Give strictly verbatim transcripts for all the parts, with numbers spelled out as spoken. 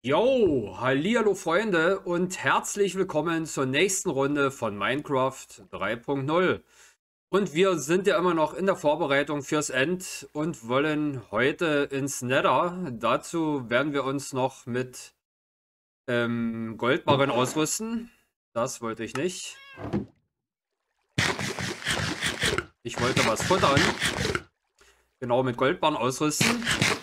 Yo, hallihallo Freunde und herzlich willkommen zur nächsten Runde von Minecraft drei Punkt null. Und wir sind ja immer noch in der Vorbereitung fürs End und wollen heute ins Nether. Dazu werden wir uns noch mit ähm, Goldbarren ausrüsten. Das wollte ich nicht. Ich wollte was futtern. Genau, mit Goldbarren ausrüsten.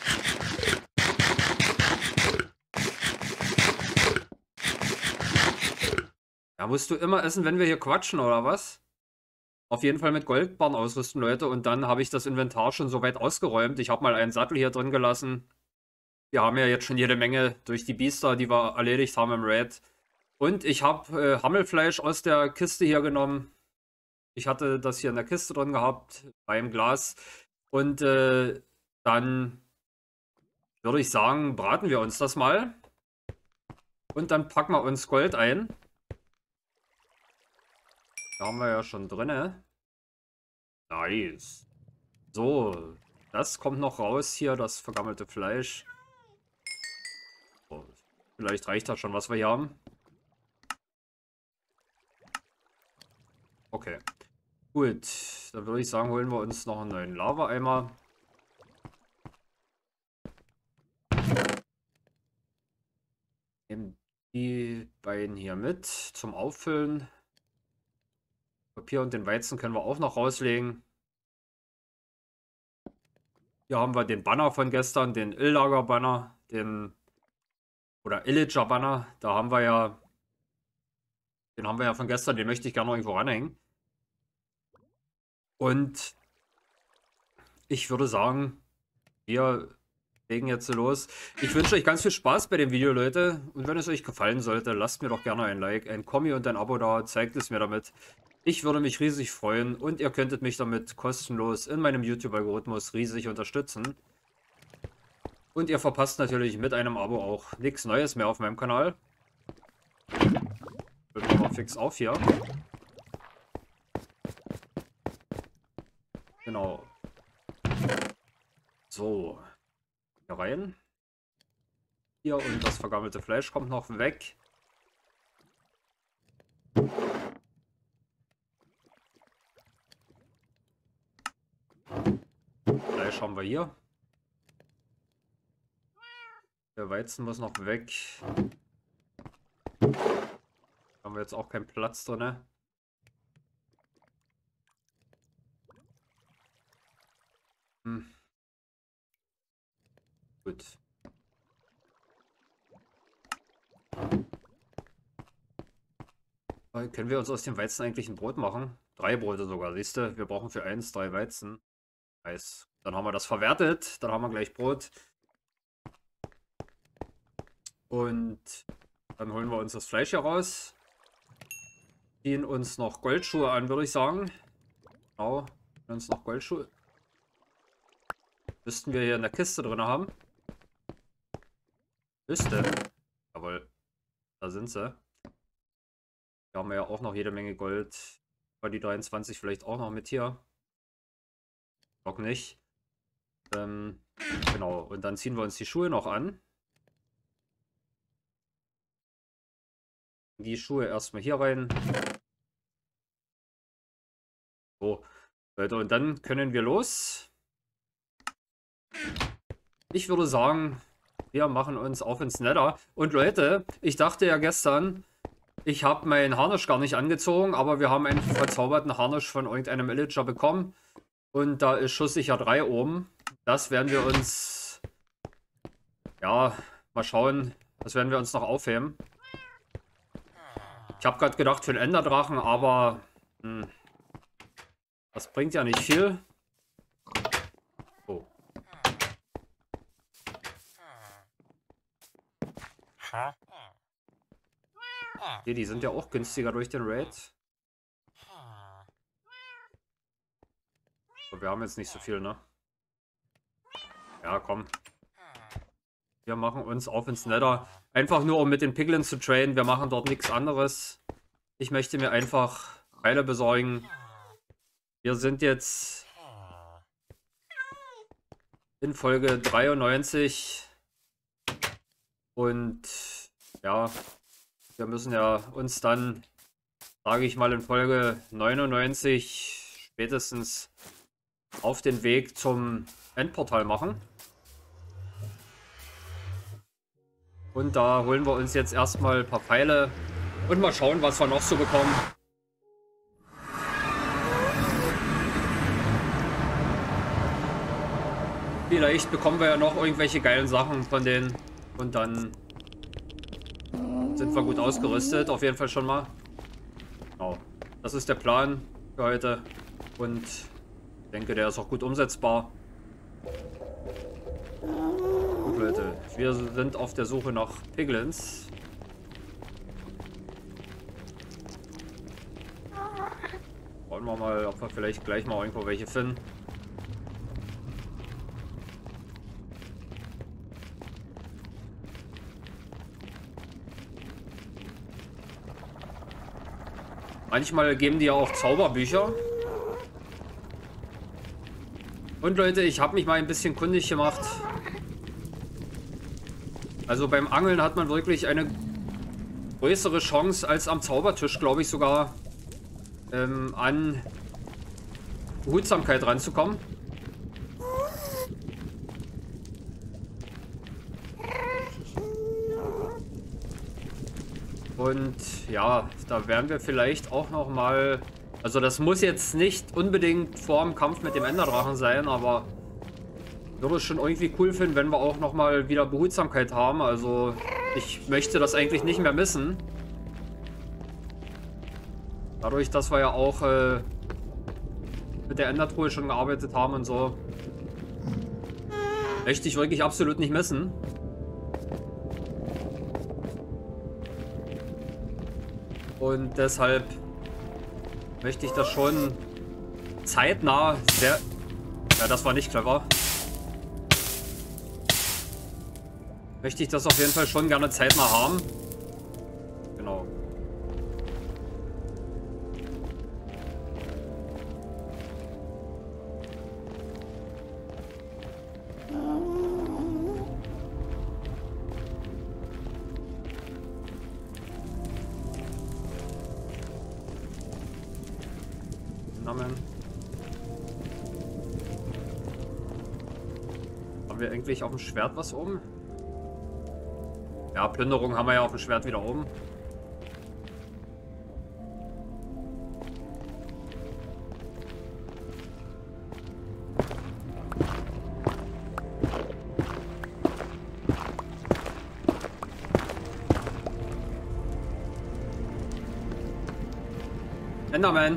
Ja, musst du immer essen, wenn wir hier quatschen, oder was? Auf jeden Fall mit Goldbarren ausrüsten, Leute. Und dann habe ich das Inventar schon soweit ausgeräumt. Ich habe mal einen Sattel hier drin gelassen. Wir haben ja jetzt schon jede Menge durch die Biester, die wir erledigt haben im Raid. Und ich habe äh, Hammelfleisch aus der Kiste hier genommen. Ich hatte das hier in der Kiste drin gehabt, beim Glas. Und äh, dann würde ich sagen, braten wir uns das mal. Und dann packen wir uns Gold ein. Da haben wir ja schon drin. Nice. So, das kommt noch raus hier, das vergammelte Fleisch. So, vielleicht reicht das schon, was wir hier haben. Okay. Gut, dann würde ich sagen, holen wir uns noch einen neuen Lava-Eimer. Nehmen die beiden hier mit zum Auffüllen. Papier und den Weizen können wir auch noch rauslegen. Hier haben wir den Banner von gestern, den Illager-Banner, den oder Illager-Banner. Da haben wir ja, den haben wir ja von gestern, den möchte ich gerne noch irgendwo ranhängen. Und ich würde sagen, wir legen jetzt los. Ich wünsche euch ganz viel Spaß bei dem Video, Leute. Und wenn es euch gefallen sollte, lasst mir doch gerne ein Like, ein Kommi und ein Abo da. Zeigt es mir damit. Ich würde mich riesig freuen und ihr könntet mich damit kostenlos in meinem YouTube-Algorithmus riesig unterstützen. Und ihr verpasst natürlich mit einem Abo auch nichts Neues mehr auf meinem Kanal. Füllen wir mal fix auf hier. Genau. So. Hier rein. Hier und das vergammelte Fleisch kommt noch weg. Fleisch haben wir hier. Der Weizen muss noch weg. Da haben wir jetzt auch keinen Platz drin. Hm. Gut. Können wir uns aus dem Weizen eigentlich ein Brot machen? Drei Brote sogar, siehst du? Wir brauchen für eins drei Weizen. Nice. Dann haben wir das verwertet. Dann haben wir gleich Brot. Und dann holen wir uns das Fleisch hier raus. Ziehen uns noch Goldschuhe an, würde ich sagen. Genau. Uns noch Goldschuhe. Müssten wir hier in der Kiste drin haben. Müsste. Jawohl. Da sind sie. Hier haben wir ja auch noch jede Menge Gold. War die dreiundzwanzig vielleicht auch noch mit hier? Noch nicht. Ähm, genau. Und dann ziehen wir uns die Schuhe noch an. Die Schuhe erstmal hier rein. So, Leute, und dann können wir los. Ich würde sagen, wir machen uns auf ins Nether. Und Leute, ich dachte ja gestern, ich habe meinen Harnisch gar nicht angezogen, aber wir haben einen verzauberten Harnisch von irgendeinem Illager bekommen. Und da ist schusssicher drei oben. Das werden wir uns, ja, mal schauen. Das werden wir uns noch aufheben. Ich habe gerade gedacht für den Enderdrachen, aber hm, das bringt ja nicht viel. Oh. Okay, die sind ja auch günstiger durch den Raid. Aber wir haben jetzt nicht so viel, ne? Ja, komm. Wir machen uns auf ins Nether. Einfach nur, um mit den Piglins zu traden. Wir machen dort nichts anderes. Ich möchte mir einfach Teile besorgen. Wir sind jetzt in Folge dreiundneunzig. Und ja, wir müssen ja uns dann, sage ich mal, in Folge neunundneunzig spätestens auf den Weg zum Endportal machen. Und da holen wir uns jetzt erstmal ein paar Pfeile und mal schauen, was wir noch so bekommen. Vielleicht bekommen wir ja noch irgendwelche geilen Sachen von denen und dann sind wir gut ausgerüstet, auf jeden Fall schon mal. Genau. Das ist der Plan für heute und ich denke, der ist auch gut umsetzbar. Gut, Leute, wir sind auf der Suche nach Piglins. Wollen wir mal, ob wir vielleicht gleich mal irgendwo welche finden. Manchmal geben die ja auch Zauberbücher. Und Leute, ich habe mich mal ein bisschen kundig gemacht. Also beim Angeln hat man wirklich eine größere Chance als am Zaubertisch, glaube ich sogar, ähm, an Behutsamkeit ranzukommen. Und ja, da werden wir vielleicht auch noch mal, also das muss jetzt nicht unbedingt vor dem Kampf mit dem Enderdrachen sein, aber würde es schon irgendwie cool finden, wenn wir auch noch mal wieder Behutsamkeit haben. Also ich möchte das eigentlich nicht mehr missen. Dadurch, dass wir ja auch äh, mit der Endertruhe schon gearbeitet haben und so, möchte ich wirklich absolut nicht missen. Und deshalb möchte ich das schon zeitnah sehr... Ja, das war nicht clever. Möchte ich das auf jeden Fall schon gerne zeitnah haben. Genau. Namen. Haben wir eigentlich auf dem Schwert was oben? Ja, Plünderung haben wir ja auf dem Schwert wieder oben. Enderman.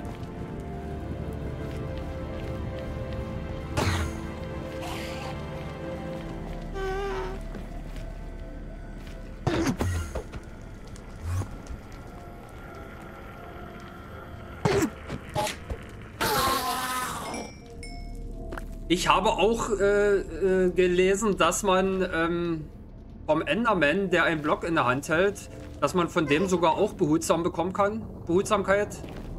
Ich habe auch äh, äh, gelesen, dass man ähm, vom Enderman, der einen Block in der Hand hält, dass man von dem sogar auch behutsam bekommen kann. Behutsamkeit.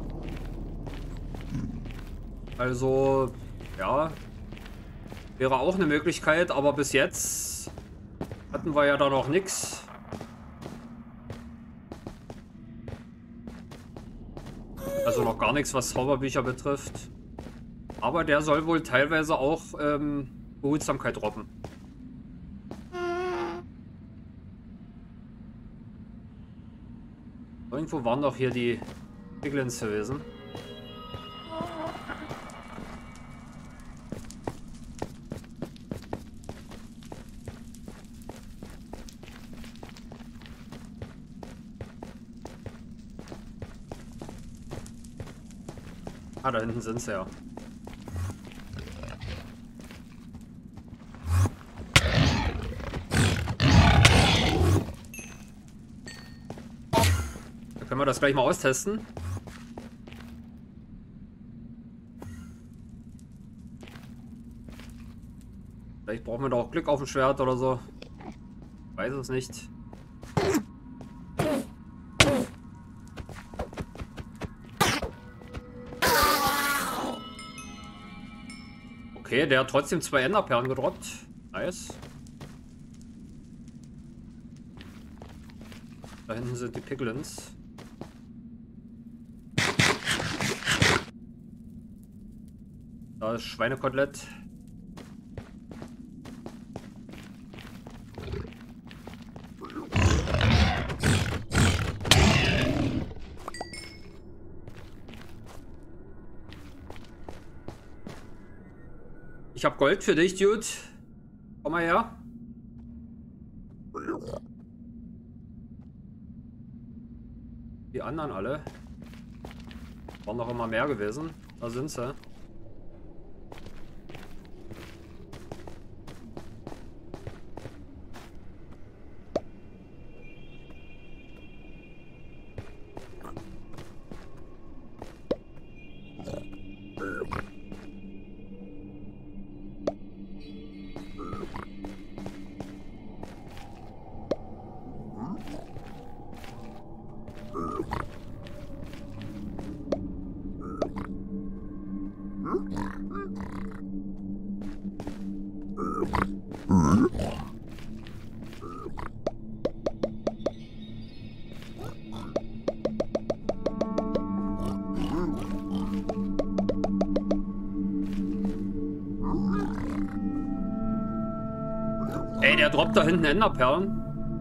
Also, ja. Wäre auch eine Möglichkeit, aber bis jetzt hatten wir ja da noch nichts. Also noch gar nichts, was Zauberbücher betrifft. Aber der soll wohl teilweise auch ähm, Behutsamkeit droppen. Irgendwo waren doch hier die Piglins gewesen. Ah, da hinten sind sie ja. Können wir das gleich mal austesten? Vielleicht brauchen wir da auch Glück auf dem Schwert oder so. Ich weiß es nicht. Okay, der hat trotzdem zwei Enderperlen gedroppt. Nice. Da hinten sind die Piglins. Da ist Schweinekotelett. Ich hab Gold für dich, Dude. Komm mal her. Die anderen alle. Waren noch immer mehr gewesen. Da sind sie. Ey, der droppt da hinten Enderperlen.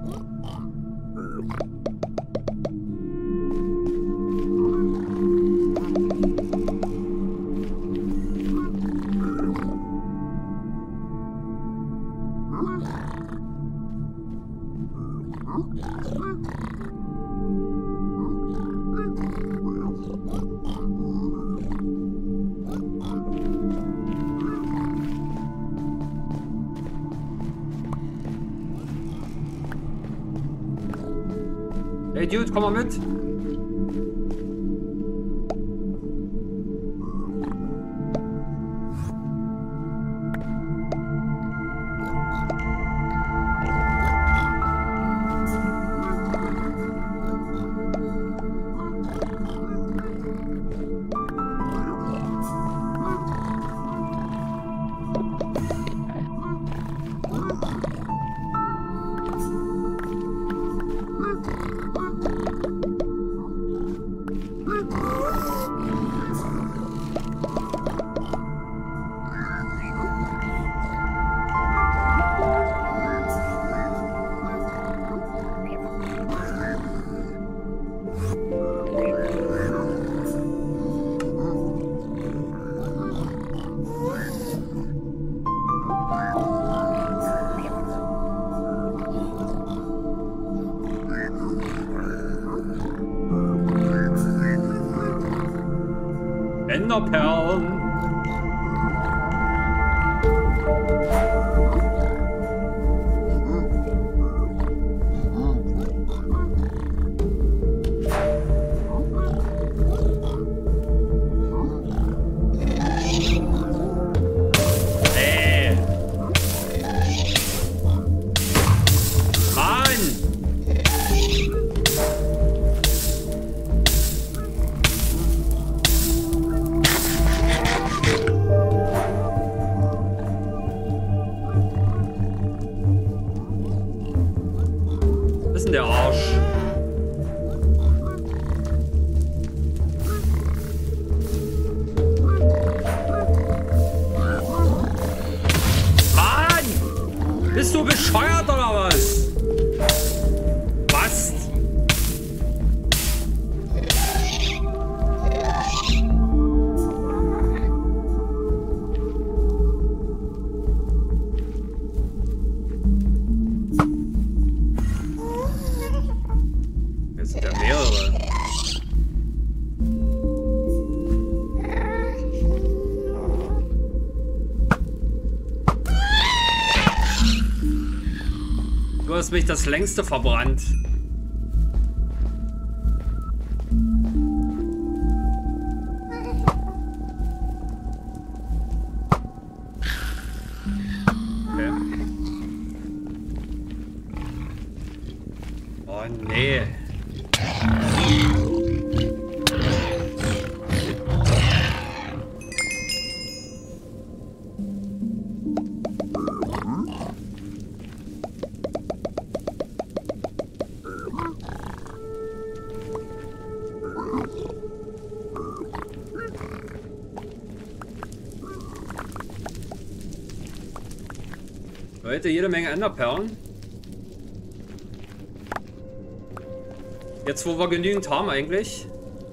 Hey Dude, komm mal mit. Enderperlen. Ey. Mann. Der Arsch. Mann! Bist du bescheuert oder was? Was? Sind ja mehrere. Du hast mich das längste verbrannt. Okay. Oh nee. Leute, jede Menge Enderperlen. Jetzt, wo wir genügend haben eigentlich.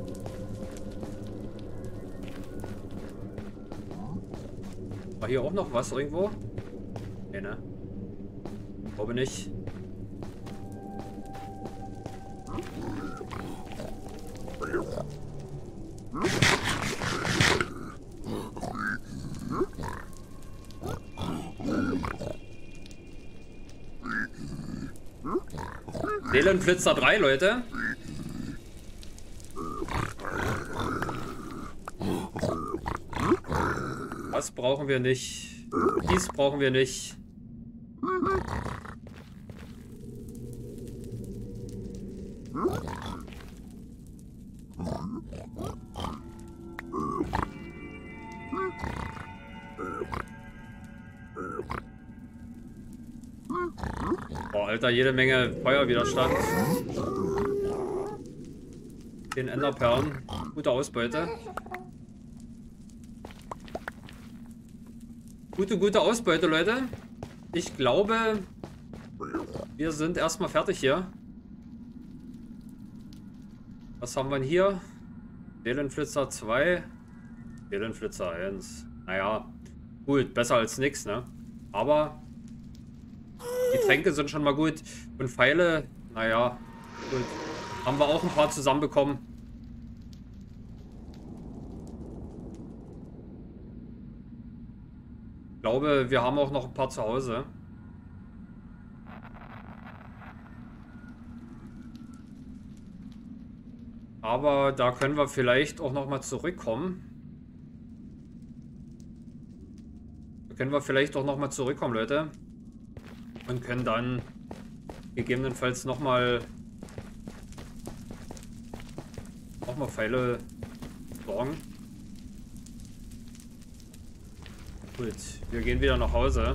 War hier auch noch was irgendwo? Nee, ne? Ich glaube nicht. Seelenflitzer drei, Leute. Das brauchen wir nicht. Dies brauchen wir nicht. Boah, Alter, jede Menge Feuerwiderstand. Den Enderperlen. Gute Ausbeute. Gute, gute Ausbeute, Leute. Ich glaube, wir sind erstmal fertig hier. Was haben wir denn hier? Seelenflitzer zwei. Seelenflitzer eins. Naja, gut, besser als nichts, ne? Aber die Tränke sind schon mal gut. Und Pfeile, naja, gut. Haben wir auch ein paar zusammenbekommen. Ich glaube, wir haben auch noch ein paar zu Hause. Aber da können wir vielleicht auch noch mal zurückkommen. Da können wir vielleicht auch noch mal zurückkommen, Leute. Und können dann gegebenenfalls noch mal noch mal Pfeile sorgen. Gut, wir gehen wieder nach Hause.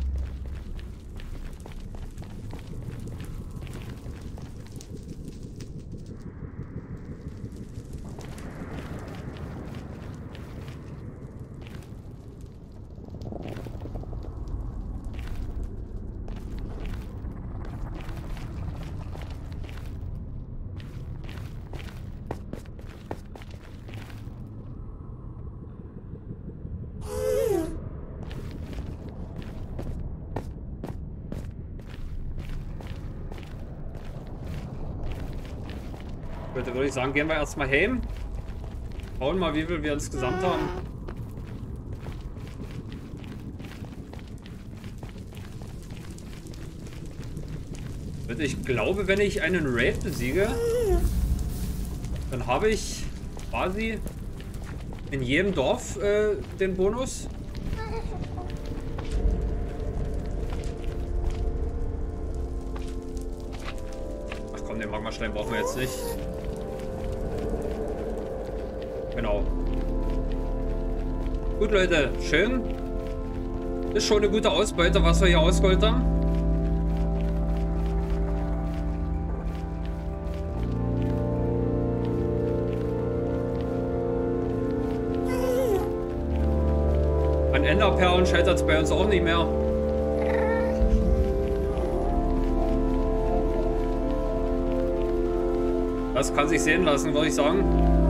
Bitte würde ich sagen, gehen wir erstmal heim. Schauen mal, wie viel wir insgesamt haben. Ich glaube, wenn ich einen Raid besiege, dann habe ich quasi in jedem Dorf äh, den Bonus. Ach komm, den Magmastein brauchen wir jetzt nicht. Genau. Gut, Leute, schön. Ist schon eine gute Ausbeute, was wir hier ausgeholt haben. An Enderperlen scheitert es bei uns auch nicht mehr. Das kann sich sehen lassen, würde ich sagen.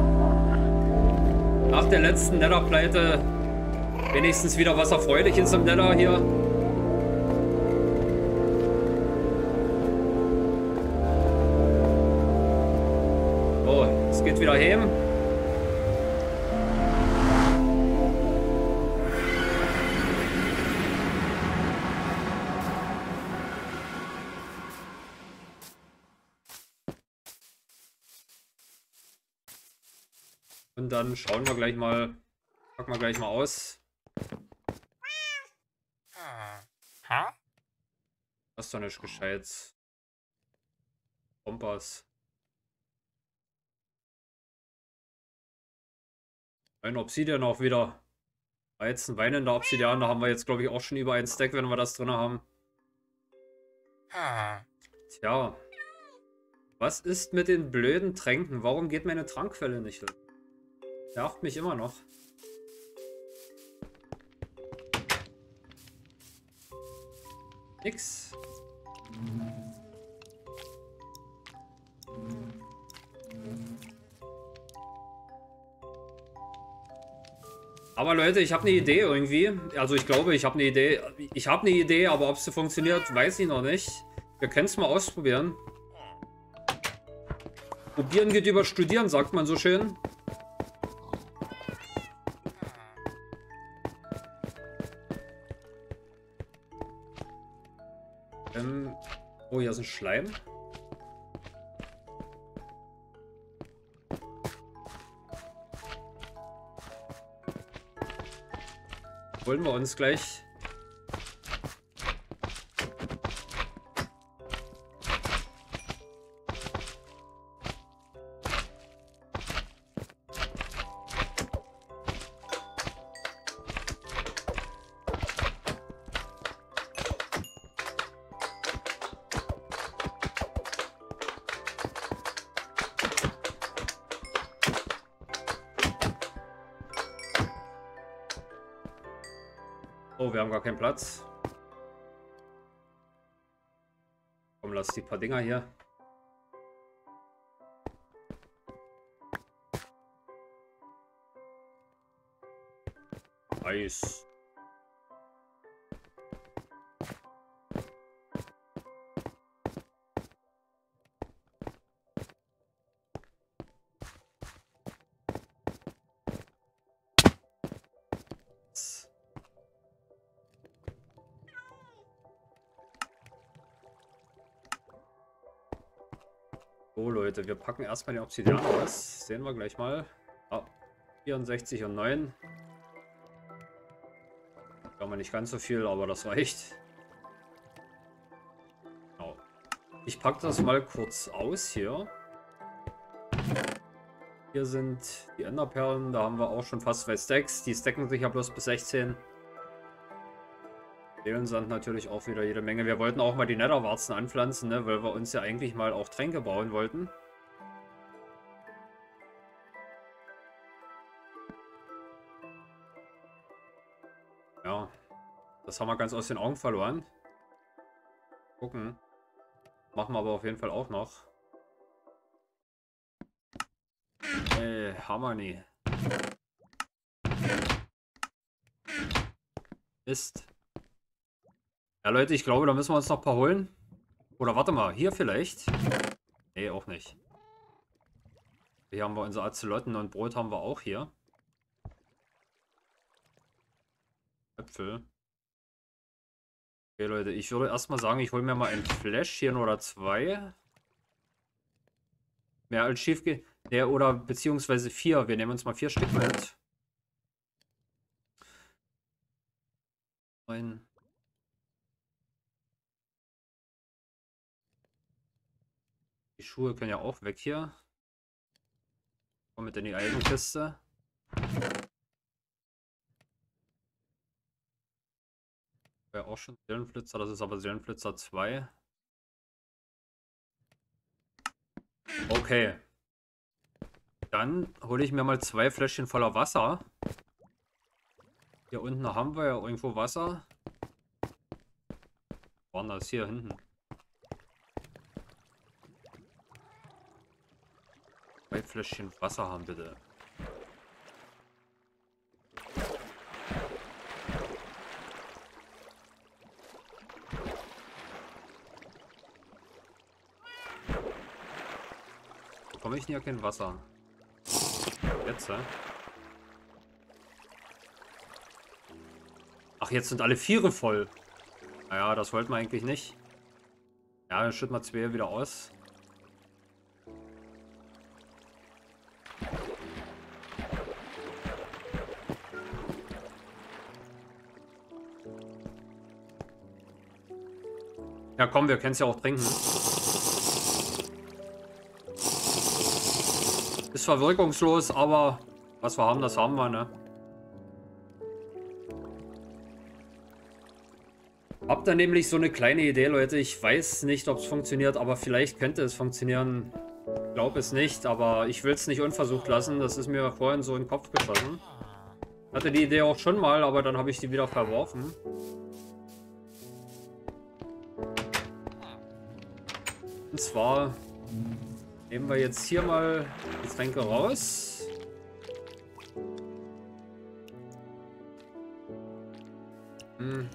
Nach der letzten Nether-Pleite wenigstens wieder was Erfreuliches im Nether hier. So, es geht wieder heim. Und dann schauen wir gleich mal, packen wir gleich mal aus. Das ist doch nicht gescheit. Kompass. Ein Obsidian auch wieder. Weizen, weinender Obsidian, da haben wir jetzt glaube ich auch schon über einen Stack, wenn wir das drin haben. Tja. Was ist mit den blöden Tränken? Warum geht meine Trankquelle nicht? Nervt mich immer noch. Nix. Aber Leute, ich habe eine Idee irgendwie. Also ich glaube, ich habe eine Idee. Ich habe eine Idee, aber ob es funktioniert, weiß ich noch nicht. Wir können es mal ausprobieren. Probieren geht über Studieren, sagt man so schön. Ähm, oh, hier ist ein Schleim. Holen wir uns gleich. Oh, wir haben gar keinen Platz. Komm, lass die paar Dinger hier. Nice. So Leute, wir packen erstmal den Obsidian aus. Sehen wir gleich mal. Ah, vierundsechzig und neun. Da haben wir nicht ganz so viel, aber das reicht. Genau. Ich packe das mal kurz aus hier. Hier sind die Enderperlen. Da haben wir auch schon fast zwei Stacks. Die stacken sich ja bloß bis sechzehn. Seelensand natürlich auch wieder jede Menge. Wir wollten auch mal die Netherwarzen anpflanzen, ne? Weil wir uns ja eigentlich mal auch Tränke bauen wollten. Ja, das haben wir ganz aus den Augen verloren. Gucken. Machen wir aber auf jeden Fall auch noch. Ey, Harmony. Mist. Ja, Leute, ich glaube, da müssen wir uns noch ein paar holen. Oder warte mal, hier vielleicht? Nee, auch nicht. Hier haben wir unsere Azelotten und Brot haben wir auch hier. Äpfel. Okay, Leute, ich würde erstmal sagen, ich hole mir mal ein Fläschchen oder zwei. Mehr als schief geht. Nee, oder beziehungsweise vier. Wir nehmen uns mal vier Stück mit. Ein. Die Schuhe können ja auch weg hier. Komm mit in die Eisenkiste. Wäre auch schon Seelenflitzer, das ist aber Seelenflitzer zwei. Okay. Dann hole ich mir mal zwei Fläschchen voller Wasser. Hier unten haben wir ja irgendwo Wasser. Wo war das hier hinten? Zwei Fläschchen Wasser haben, bitte. Bekomme ich hier kein Wasser? Jetzt, hä? Ach, jetzt sind alle Viere voll. Naja, das wollten wir eigentlich nicht. Ja, dann schütten wir zwei wieder aus. Ja, komm, wir können es ja auch trinken. Ist zwar wirkungslos, aber was wir haben, das haben wir, ne? Hab da nämlich so eine kleine Idee, Leute. Ich weiß nicht, ob es funktioniert, aber vielleicht könnte es funktionieren. Ich glaube es nicht, aber ich will es nicht unversucht lassen. Das ist mir vorhin so in den Kopf geschossen. Hatte die Idee auch schon mal, aber dann habe ich die wieder verworfen. Und zwar nehmen wir jetzt hier mal die Tränke raus. Hm.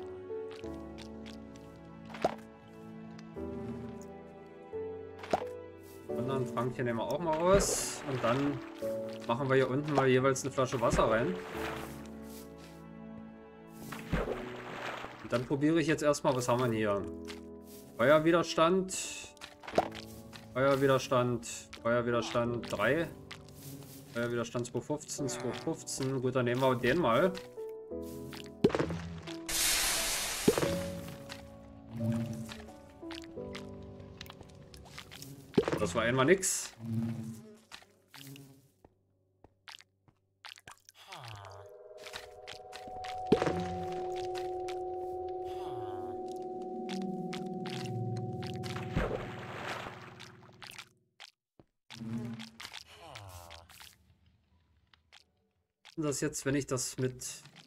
anderen Trank nehmen wir auch mal raus. Und dann machen wir hier unten mal jeweils eine Flasche Wasser rein. Und dann probiere ich jetzt erstmal, was haben wir hier? Feuerwiderstand. Feuerwiderstand. Feuerwiderstand drei. Feuerwiderstand zweihundertfünfzehn. zweihundertfünfzehn. Gut, dann nehmen wir den mal. Das war einmal nix. Das jetzt, wenn ich das mit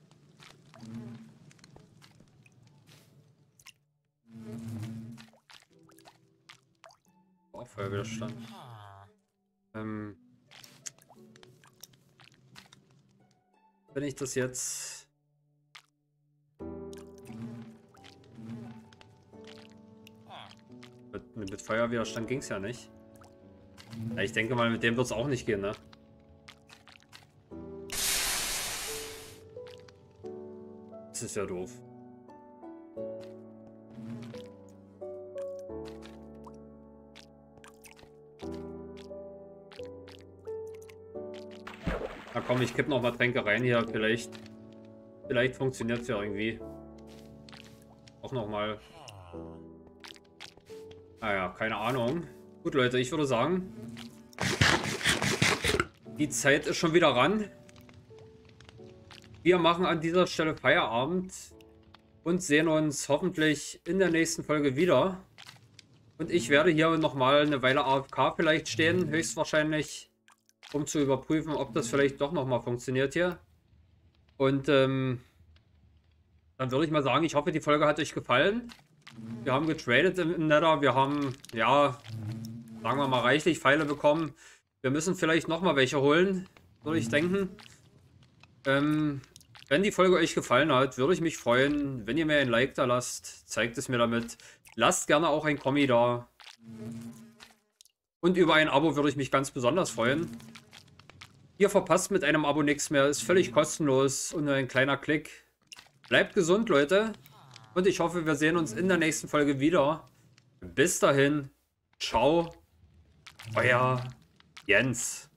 auch Feuerwiderstand. Ähm, wenn ich das jetzt mit, mit Feuerwiderstand ging es ja nicht. Ja, ich denke mal, mit dem wird es auch nicht gehen, ne? Das ist ja doof. Na komm, ich kipp noch mal Tränke rein hier. Vielleicht, vielleicht funktioniert es ja irgendwie. Auch noch mal. Naja, keine Ahnung. Gut, Leute, ich würde sagen, die Zeit ist schon wieder ran. Wir machen an dieser Stelle Feierabend und sehen uns hoffentlich in der nächsten Folge wieder. Und ich werde hier nochmal eine Weile A F K vielleicht stehen, höchstwahrscheinlich, um zu überprüfen, ob das vielleicht doch nochmal funktioniert hier. Und ähm, dann würde ich mal sagen, ich hoffe, die Folge hat euch gefallen. Wir haben getradet im Nether, wir haben, ja, sagen wir mal, reichlich Pfeile bekommen. Wir müssen vielleicht nochmal welche holen, würde ich denken. Ähm... Wenn die Folge euch gefallen hat, würde ich mich freuen, wenn ihr mir ein Like da lasst. Zeigt es mir damit. Lasst gerne auch ein Kommi da. Und über ein Abo würde ich mich ganz besonders freuen. Ihr verpasst mit einem Abo nichts mehr. Ist völlig kostenlos und nur ein kleiner Klick. Bleibt gesund, Leute. Und ich hoffe, wir sehen uns in der nächsten Folge wieder. Bis dahin. Ciao. Euer Jens.